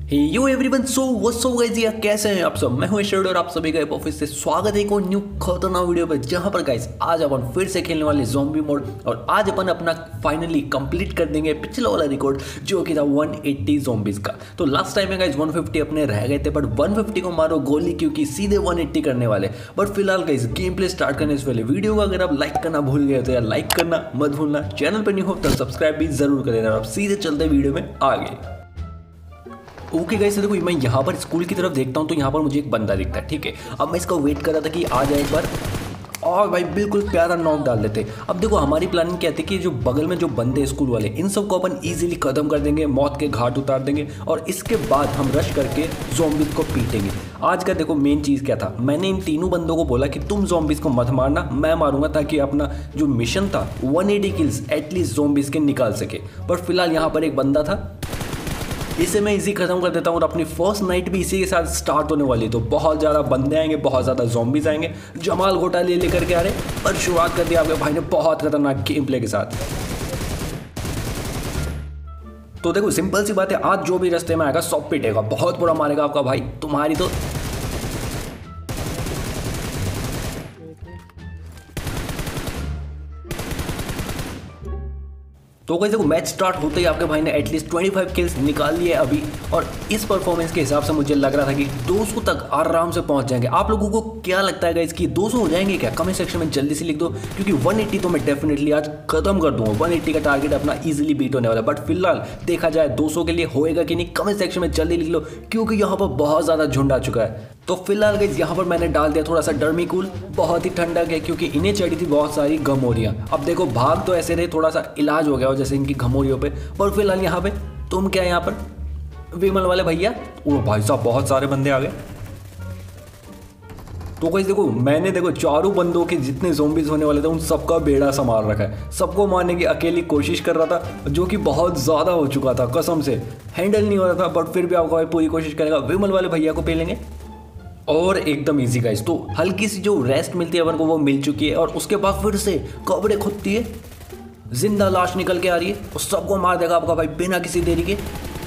हे yo everyone, so what's up guys, यार कैसे हैं आप सब। मैं हूं शेड और आप सभी का ऑफिस से स्वागत है एक और न्यू खतरनाक वीडियो पे, जहां पर गाइस आज अपन फिर से खेलने वाले ज़ॉम्बी मोड। और आज अपन अपना फाइनली कंप्लीट कर देंगे पिछला वाला रिकॉर्ड जो कि था 180 ज़ॉम्बीज का। तो लास्ट टाइम में गाइस 150 अपने रह गए थे, बट 150 को मारो गोली क्योंकि सीधे 180 करने वाले। बट फिलहाल गाइस गेम प्ले स्टार्ट करने से पहले वीडियो को अगर आप लाइक करना भूल गए तो यार लाइक करना मत भूलना, चैनल पर नहीं हो तो सब्सक्राइब भी जरूर कर देना। अब सीधे चलते वीडियो में आगे। ओके गाइस, देखो मैं यहाँ पर स्कूल की तरफ देखता हूँ तो यहाँ पर मुझे एक बंदा दिखता है। ठीक है, अब मैं इसका वेट कर रहा था कि आ जाए एक बार और भाई बिल्कुल प्यारा नॉक डाल देते। अब देखो हमारी प्लानिंग क्या थी कि जो बगल में जो बंदे स्कूल वाले इन सबको अपन इजीली खत्म कर देंगे, मौत के घाट उतार देंगे और इसके बाद हम रश करके ज़ॉम्बीज़ को पीटेंगे। आज का देखो मेन चीज़ क्या था, मैंने इन तीनों बंदों को बोला कि तुम ज़ॉम्बीज़ को मत मारना, मैं मारूंगा, ताकि अपना जो मिशन था 180 किल्स एटलीस्ट ज़ॉम्बीज़ के निकाल सके। बट फिलहाल यहाँ पर एक बंदा था, इसे मैं इसी खत्म कर देता हूँ और अपनी फर्स्ट नाइट भी इसी के साथ स्टार्ट होने वाली। तो बहुत ज़्यादा बंदे आएंगे, बहुत ज़्यादा ज़ॉम्बीज़ आएंगे। जमाल घोटाले लेकर के आ रहे, पर शुरुआत कर दिया आपके भाई ने बहुत खतरनाक गेम प्ले के साथ। तो देखो सिंपल सी बात है, आज जो भी रास्ते में आएगा सब पिटेगा, बहुत बुरा मारेगा आपका भाई। तुम्हारी तो गाइस देखो मैच स्टार्ट होते ही आपके भाई ने एटलीस्ट 25 किल्स निकाल लिए अभी। और इस परफॉर्मेंस के हिसाब से मुझे लग रहा था कि 200 तक आराम से पहुंच जाएंगे। आप लोगों को क्या लगता है गाइस कि 200 हो जाएंगे क्या? कमेंट सेक्शन में जल्दी से लिख दो, क्योंकि 180 तो मैं डेफिनेटली आज खत्म कर दूंगा। 180 का टारगेट अपना इजीली बीट होने वाला है। बट फिलहाल देखा जाए 200 के लिए होएगा कि नहीं, कमेंट सेक्शन में जल्दी लिख लो, क्योंकि यहाँ पर बहुत ज़्यादा झुंड आ चुका है। तो फिलहाल गाइस यहाँ पर मैंने डाल दिया थोड़ा सा डर्मीकूल, बहुत ही ठंडक है क्योंकि इन्हें चढ़ी थी बहुत सारी गमोरियाँ। अब देखो भाग तो ऐसे रहे, थोड़ा सा इलाज हो गया हो जैसे इनकी गमोरियों पे। पर फिलहाल यहाँ पे तुम क्या, यहाँ पर विमल वाले भैया, ओ भाई साहब बहुत सारे बंदे आ गए। तो गाइस देखो मैंने देखो चारों बंदों के जितने ज़ॉम्बीज होने वाले थे उन सबका बेड़ा संभाल रखा है। सबको मारने की अकेली कोशिश कर रहा था, जो कि बहुत ज़्यादा हो चुका था, कसम से हैंडल नहीं हो रहा था। बट फिर भी आपको पूरी कोशिश करेगा। विमल वाले भैया को पेलेंगे और एकदम इजी गाइस। तो हल्की सी जो रेस्ट मिलती है अपन को वो मिल चुकी है, और उसके बाद फिर से कब्रें खुदती है, जिंदा लाश निकल के आ रही है और सबको मार देगा आपका भाई बिना किसी देरी के।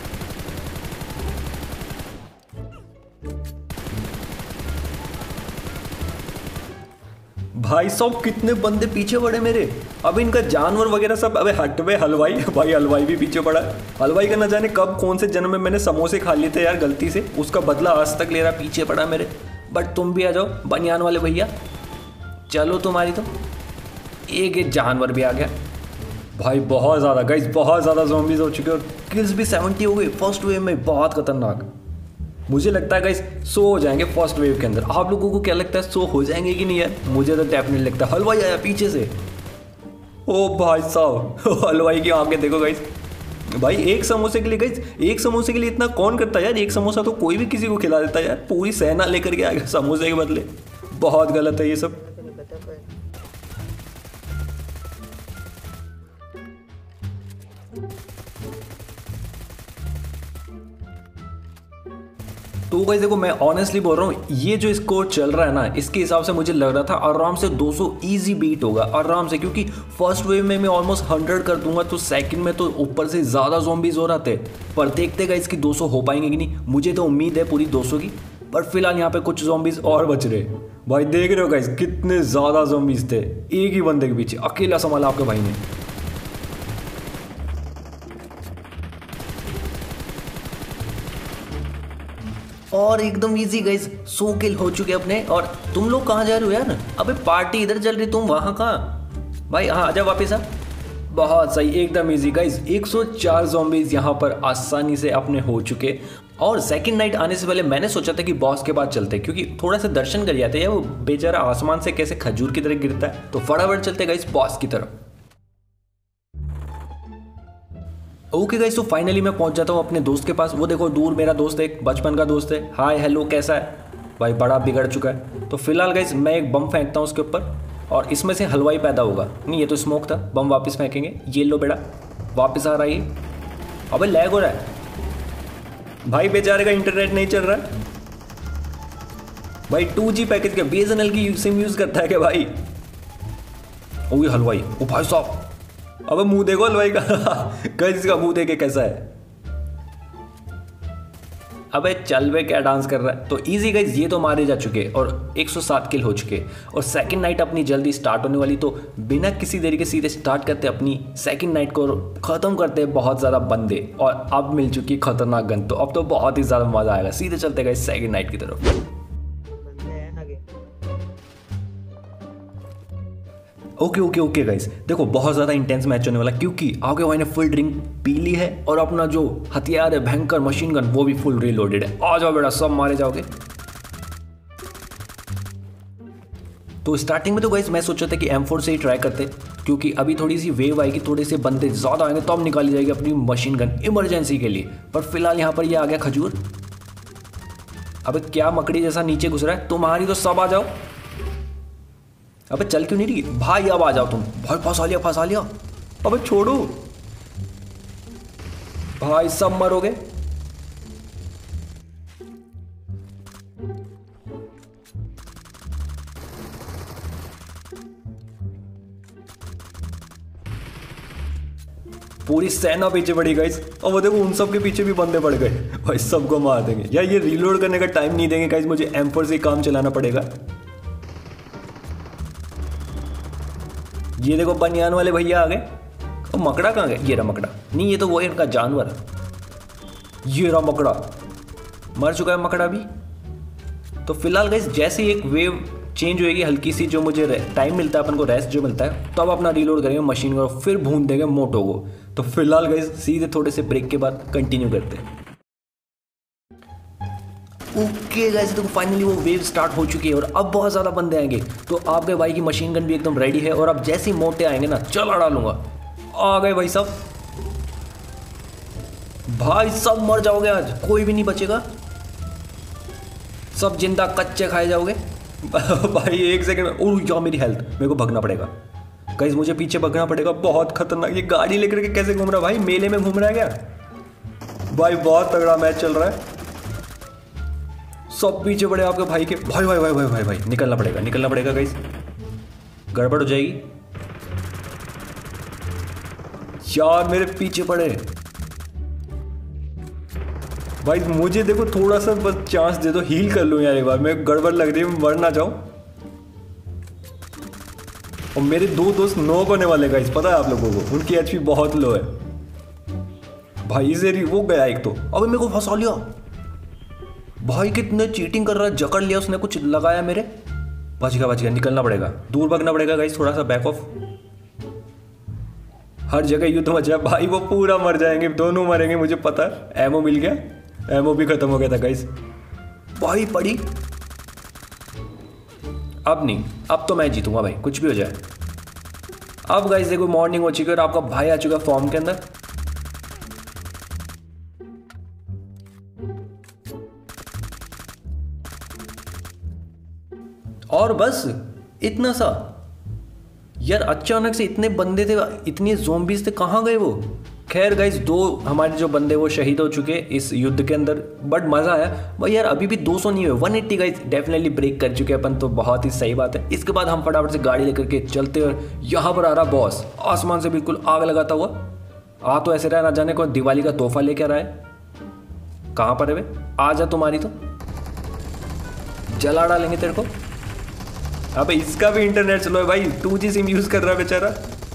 भाई सब कितने बंदे पीछे पड़े मेरे। अब इनका जानवर वगैरह सब, अबे हटवे हलवाई भाई, हलवाई भी पीछे पड़ा है। हलवाई का न जाने कब कौन से जन्म में मैंने समोसे खा लिए थे यार गलती से, उसका बदला आज तक ले रहा, पीछे पड़ा मेरे। बट तुम भी आ जाओ बनियान वाले भैया, चलो तुम्हारी तो। एक जानवर भी आ गया भाई, बहुत ज़्यादा गाइस, बहुत ज़्यादा ज़ॉम्बीज हो चुके और किल्स भी 70 हो गई फर्स्ट वेव में, बहुत खतरनाक। मुझे लगता है गाइस 100 हो जाएंगे फर्स्ट वेव के अंदर। आप लोगों को क्या लगता है 100 हो जाएंगे कि नहीं यार? मुझे तो डेफिनेटली लगता है। हलवाई आया पीछे से, ओ भाई साहब हलवाई की आंखें देखो गाइस। भाई एक समोसे के लिए गाइस, एक समोसे के लिए इतना कौन करता है यार? एक समोसा तो कोई भी किसी को खिला देता है यार, पूरी सेना लेकर के आएगा समोसे के बदले। बहुत गलत है ये सब। तो गाइस देखो मैं ऑनेस्टली बोल रहा हूँ, ये जो स्कोर चल रहा है ना, इसके हिसाब से मुझे लग रहा था आराम से 200 इजी बीट होगा आराम से, क्योंकि फर्स्ट वेव में मैं ऑलमोस्ट 100 कर दूंगा, तो सेकंड में तो ऊपर से ज़्यादा ज़ॉम्बीज हो रहे थे। पर देखते गाइस कि 200 हो पाएंगे कि नहीं, मुझे तो उम्मीद है पूरी 200 की। पर फिलहाल यहाँ पे कुछ ज़ॉम्बीज और बच रहे। भाई देख रहे हो गाइस कितने ज़्यादा ज़ॉम्बीज थे, एक ही बंदे के पीछे अकेला संभाला आपके भाई ने। और एकदम इजी गाइस, 100 किल हो चुके अपने। और तुम लोग कहाँ जा रहे हो यार? अबे पार्टी इधर चल रही, तुम वहाँ कहाँ? भाई हाँ आजा वापस आ। बहुत सही, एकदम इजी गाइस। 104 ज़ॉम्बीज यहाँ पर आसानी से अपने हो चुके। और सेकंड नाइट आने से पहले मैंने सोचा था कि बॉस के बाद चलते, क्योंकि थोड़ा सा दर्शन कर जाते हैं। वो बेचारा आसमान से कैसे खजूर की तरह गिरता है, तो फटाफट चलते गाइस बॉस की तरफ। ओके गाइस, तो फाइनली मैं पहुंच जाता हूं अपने दोस्त के पास। वो देखो दूर मेरा दोस्त है, एक बचपन का दोस्त है। हाय हेलो कैसा है भाई? बड़ा बिगड़ चुका है। तो फिलहाल गाइस मैं एक बम फेंकता हूं उसके ऊपर और इसमें से हलवाई पैदा होगा। नहीं ये तो स्मोक था, बम वापस फेंकेंगे। ये लो बेटा, वापस आ रहा है ये। अबे लैग हो रहा है भाई, बेचारे का इंटरनेट नहीं चल रहा है भाई। 2G पैकेज का BSNL की सिम यूज करता है क्या भाई? ओ ये हलवाई, ओ भाई साहब, अबे मुंह देखो हलवाई का गाइस, इसका मुंह देखे कैसा है। अबे चल बे, क्या डांस कर रहा है। तो इजी गाइज, ये तो मारे जा चुके और 107 किल हो चुके और सेकंड नाइट अपनी जल्दी स्टार्ट होने वाली। तो बिना किसी देरी के सीधे स्टार्ट करते अपनी सेकंड नाइट को, ख़त्म करते हैं बहुत ज़्यादा बंदे। और अब मिल चुकी खतरनाक गन, तो अब तो बहुत ही ज़्यादा मज़ा आएगा। सीधे चलते गए सेकंड नाइट की तरफ। ओके गाइस, देखो बहुत ज़्यादा इंटेंस मैच होने वाला, क्योंकि आगे भाई ने फुल ड्रिंक पी ली है और अपना जो हथियार है भयंकर मशीन गन वो भी फुल रीलोडेड है। आ जाओ बेटा, सब मारे जाओगे। तो स्टार्टिंग में तो गाइस मैं सोचा था कि M4 से ही ट्राई करते, क्योंकि अभी थोड़ी सी वेव आएगी, थोड़े से बंदे ज़्यादा आएंगे तब निकाली जाएगी अपनी मशीन गन इमरजेंसी के लिए। पर फिलहाल यहाँ पर ये आ गया खजूर। अबे क्या मकड़ी जैसा नीचे घुस रहा है, तुम्हारी तो सब आ जाओ। अबे चल क्यों नहीं रही भाई, अब आ जाओ तुम। भाई फंसा लिया। अबे छोड़ो भाई, सब मरोगे। पूरी सेना पीछे पड़ी गाइस, और वो देखो उन सब के पीछे भी बंदे पड़ गए। भाई सबको मार देंगे यार, ये रीलोड करने का टाइम नहीं देंगे गाइस, मुझे M4 से काम चलाना पड़ेगा। ये देखो बनियान वाले भैया आ गए। और मकड़ा कहाँ गए? ये रहा मकड़ा। नहीं, ये तो वो है इनका जानवर। ये रहा मकड़ा, मर चुका है मकड़ा भी। तो फिलहाल गाइस जैसे ही एक वेव चेंज होएगी हल्की सी, जो मुझे टाइम मिलता है अपन को, रेस्ट जो मिलता है, तब अपना रीलोड करेंगे मशीन को, फिर भून देंगे मोटो को। तो फिलहाल गाइस सीधे थोड़े से ब्रेक के बाद कंटिन्यू करते हैं। ओके गाइस, तो फाइनली वो वेव स्टार्ट हो चुकी है और अब बहुत ज़्यादा बंदे आएंगे। तो आपके भाई की मशीन गन भी एकदम रेडी है और अब जैसे ही मोटे आएंगे ना, चल डालूंगा। आ गए भाई सब, भाई सब मर जाओगे आज, कोई भी नहीं बचेगा, सब जिंदा कच्चे खाए जाओगे। भाई एक सेकंड में, ओह यार मेरी हेल्थ, मेरे को भगना पड़ेगा गाइस, मुझे पीछे भगना पड़ेगा। बहुत खतरनाक, ये गाड़ी लेकर के कैसे घूम रहा है भाई, मेले में घूम रहा है क्या? भाई बहुत तगड़ा मैच चल रहा है, सब पीछे पड़े आपके भाई के। भाई भाई भाई भाई भाई भाई निकलना पड़ेगा गाइस, गड़बड़ हो जाएगी यार, मेरे पीछे पड़े। भाई मुझे देखो थोड़ा सा बस चांस दे दो, हील कर लूं यार एक बार, मैं गड़बड़ लग रही है, मर ना जाऊं। और मेरे दो दोस्त नॉक होने वाले गाइस, पता है आप लोगों को, उनकी एचपी बहुत लो है। भाई इसे वो गया एक तो, अबे मेरे को फंसा लिया भाई, कितने चीटिंग कर रहा है, जकड़ लिया उसने, कुछ लगाया मेरे। बच गया, निकलना पड़ेगा, दूर भागना पड़ेगा गाइस, थोड़ा सा बैक ऑफ। हर जगह युद्ध मचा भाई, वो पूरा मर जाएंगे, दोनों मरेंगे मुझे पता है। एमओ मिल गया, एमओ भी खत्म हो गया था गाइस। भाई पड़ी, अब नहीं, अब तो मैं जीतूंगा भाई, कुछ भी हो जाए। अब गाइस देखो मॉर्निंग हो चुकी है और आपका भाई आ चुका फॉर्म के अंदर। और बस इतना सा यार, अचानक से इतने बंदे थे, इतने ज़ॉम्बीज़ थे, कहाँ गए वो? खैर गाइस, दो हमारे जो बंदे वो शहीद हो चुके इस युद्ध के अंदर, बट मज़ा आया भाई यार। अभी भी 200 नहीं हुए, 180 गाइस डेफिनेटली ब्रेक कर चुके अपन, तो बहुत ही सही बात है। इसके बाद हम फटाफट से गाड़ी लेकर के चलते और यहाँ पर आ रहा बॉस, आसमान से बिल्कुल आग लगाता हुआ। आ तो ऐसे रहा, ना जाने कौन दिवाली का तोहफा लेके आ रहा है। कहाँ पर है वे? आ जा, तुम्हारी तो जला डालेंगे तेरे को। अब इसका भी इंटरनेट स्लो है भाई, 2G सिम यूज कर रहा है बेचारा।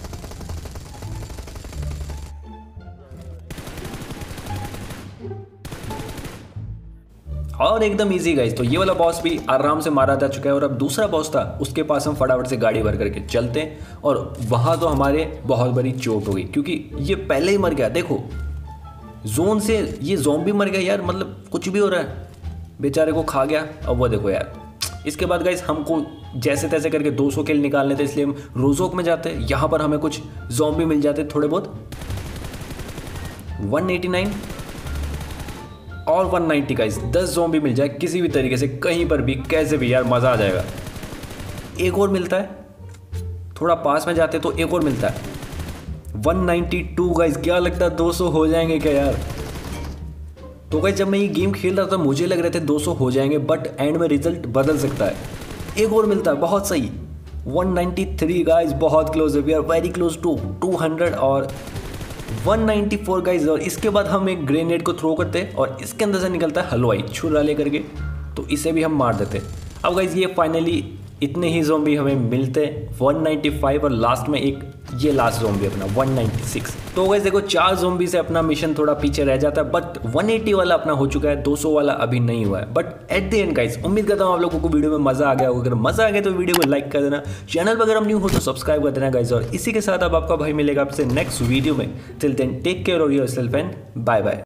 और एकदम इजी गाइस, तो ये वाला बॉस भी आराम से मारा जा चुका है। और अब दूसरा बॉस था, उसके पास हम फटाफट से गाड़ी भर करके चलते हैं। और वहां तो हमारे बहुत बड़ी चोट हो गई, क्योंकि ये पहले ही मर गया। देखो जोन से ये ज़ॉम्बी मर गया यार, मतलब कुछ भी हो रहा है, बेचारे को खा गया। अब वो देखो यार, इसके बाद गाइस हमको जैसे तैसे करके 200 किल निकालने थे, इसलिए हम रोजोक में जाते हैं। यहाँ पर हमें कुछ ज़ॉम्बी मिल जाते थोड़े बहुत, 189 और 190 गाइस, 10 ज़ॉम्बी मिल जाए किसी भी तरीके से, कहीं पर भी, कैसे भी यार, मज़ा आ जाएगा। एक और मिलता है, थोड़ा पास में जाते तो एक और मिलता है, 192 गाइस। क्या लगता है 200 हो जाएंगे क्या यार? तो गाइस जब मैं ये गेम खेल रहा था मुझे लग रहे थे 200 हो जाएंगे, बट एंड में रिजल्ट बदल सकता है। एक और मिलता है, बहुत सही, 193 गाइस, बहुत क्लोज है, we are very close to 200। और 194 गाइस। और इसके बाद हम एक ग्रेनेड को थ्रो करते हैं और इसके अंदर से निकलता है हलवाई छुरा लेकर के, तो इसे भी हम मार देते। अब गाइस ये फाइनली इतने ही ज़ॉम्बी हमें मिलते हैं 195 और लास्ट में एक ये लास्ट ज़ॉम्बी अपना 196। तो गाइस देखो 4 ज़ॉम्बी से अपना मिशन थोड़ा पीछे रह जाता है, बट 180 वाला अपना हो चुका है, 200 वाला अभी नहीं हुआ है। But at the end guys उम्मीद करता हूँ आप लोगों को वीडियो में मजा आ गया होगा। अगर मजा आ गया तो वीडियो को लाइक कर देना, चैनल पर अगर हम न्यू हो तो सब्सक्राइब कर देना गाइस। और इसी के साथ अब आपका भाई मिलेगा आपसे नेक्स्ट वीडियो में। टिल देन टेक केयर और योरसेल्फ एंड बाय बाय।